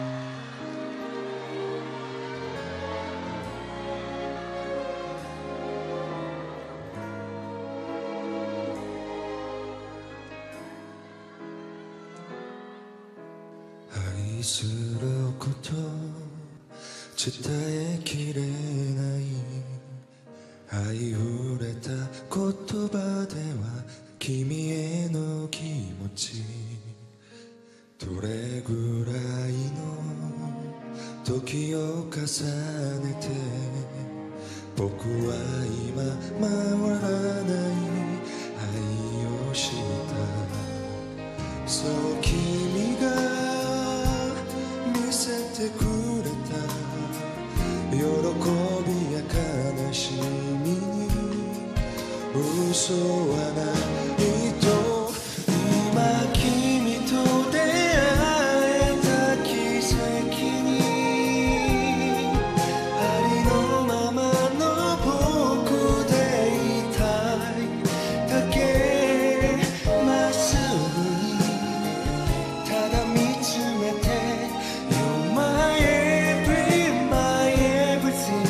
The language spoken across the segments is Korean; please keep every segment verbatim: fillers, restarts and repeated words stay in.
愛すること伝えきれない愛触れた言葉では君への気持ちどれぐらいの時を重ねて僕は今回らない愛をしたそう君が見せてくれた喜びや悲しみに嘘はないと今君と出会えた奇跡にありのままの僕でいたいだけまっすぐにただ見つめてYou're my every, my everything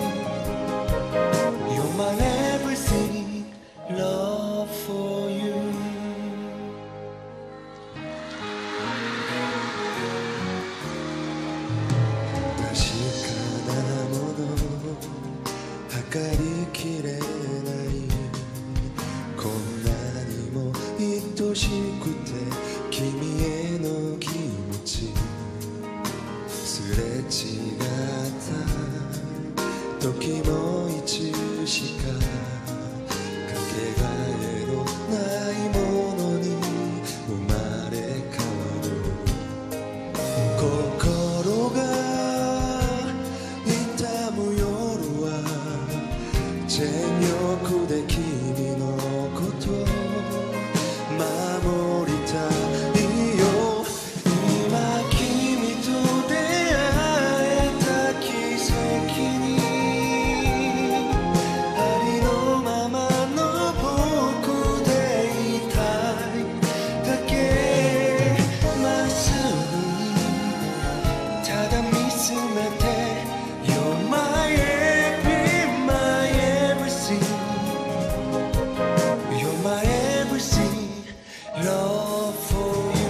You're my everything Love for you 確かなもの測りきれないこんなにも愛しくて君への気持ちすれ違った時もいつしかかけがえのないものに生まれ変わる心が痛む夜は全力で君のこと守りたいよ今君と出会えた奇跡にありのままの僕でいたいだけまっすぐにただ見つめて You're my every, my everything You're my everything Love for you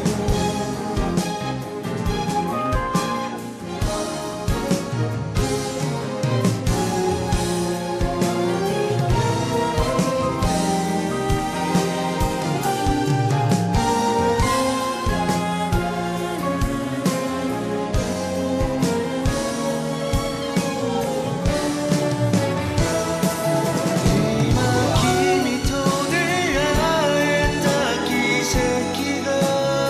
今君と出会えた奇跡が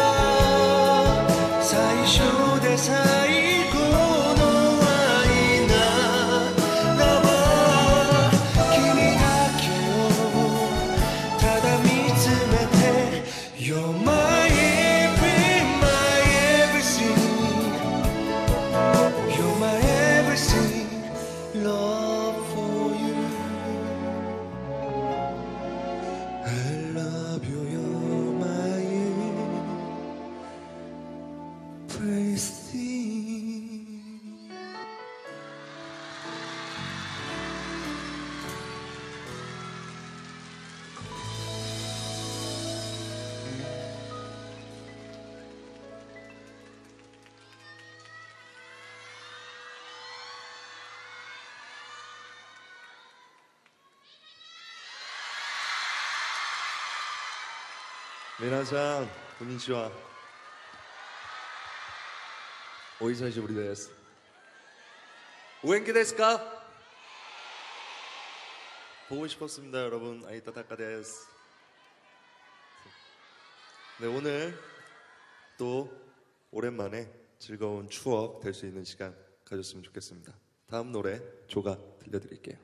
最初で最後の愛ならば君だけをただ見つめて You're my every, my everything You're my everything Love for you I love you, you're my everything 皆さんこんにちはお久しぶりですお元気ですか 보고 싶었습니다 여러분 아이타 타카です 네, 오늘 또 오랜만에 즐거운 추억 될 수 있는 시간 가졌으면 좋겠습니다 다음 노래 조가 들려드릴게요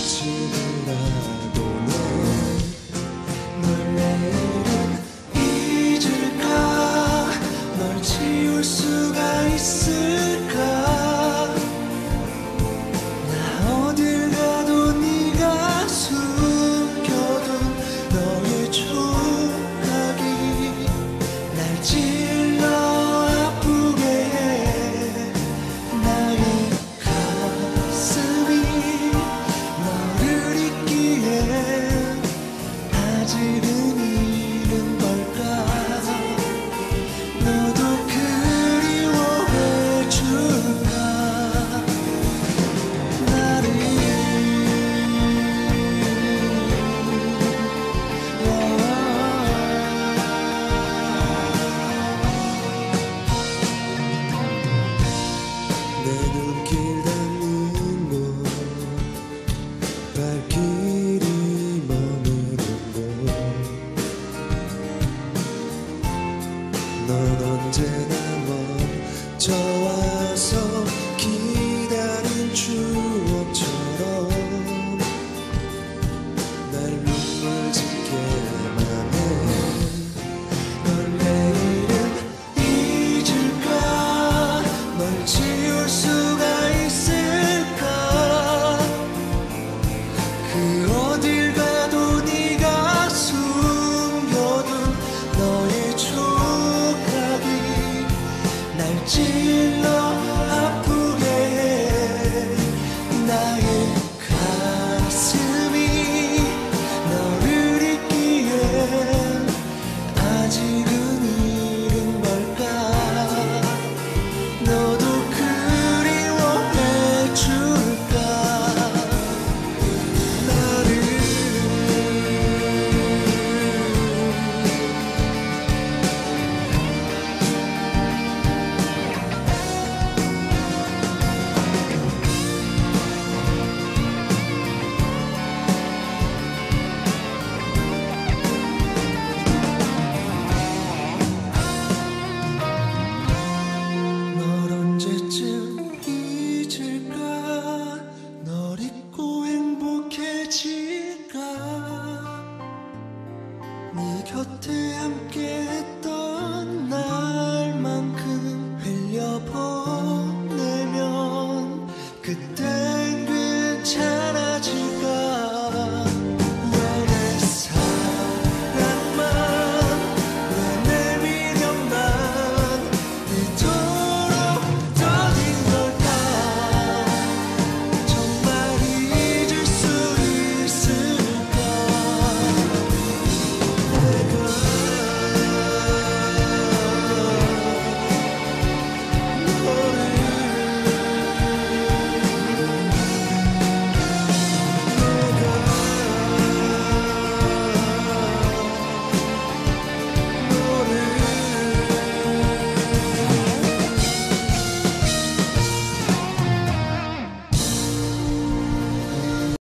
지금이라도 널 내일은 잊을까 널 지울 수가 있을까 나 어딜 가도 네가 숨겨둔 너의 조각이 날 찔러 아프게 해 나의 가슴이 너를 잊기에 아직은 이른 걸까 너도 그리워해 줄까 나를 내 눈길 닿는 곳 밝히